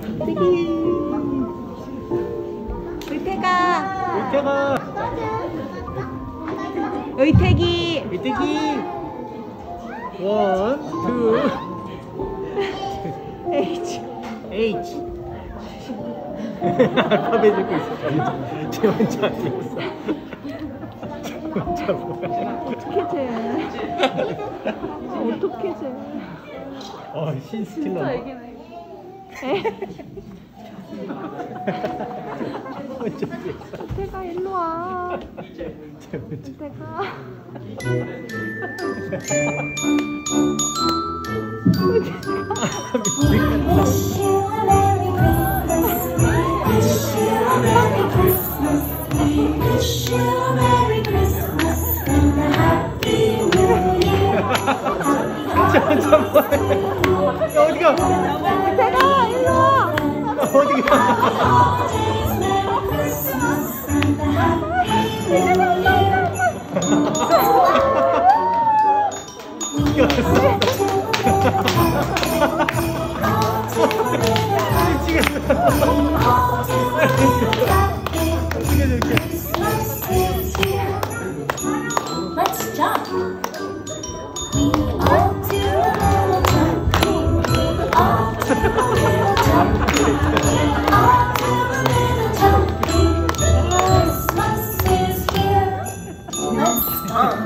의태기. 원, 투. H. 알파벳 읽고 있어. 쟤 혼자 안 읽었어. 쟤 혼자 뭐야? 어떻게 쟤? 신스틸러. 진짜 애기네. 태가 일로 와. 태가. 어디가? 태가 일로 와. 어디가? Let's jump. We all do a little jumping. We all do a little jumping. All do a little jumping. Christmas is here. Let's stomp.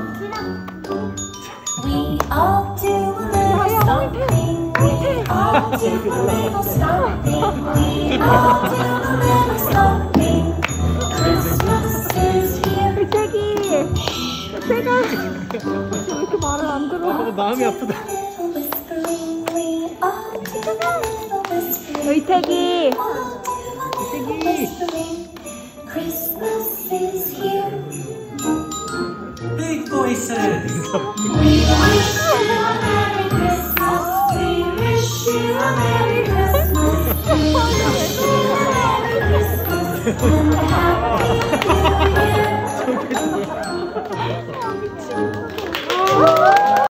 We all do a little stomping. We all do a little stomping. We all do a little stomping. Christmas is here. 태가 왜 이렇게 말을 안 들어? 마음이 아프다. 의태기. Christmas is here. Big voices. We wish you a Merry Christmas. We wish you a Merry Christmas. We wish you a Merry Christmas and a Happy New Year.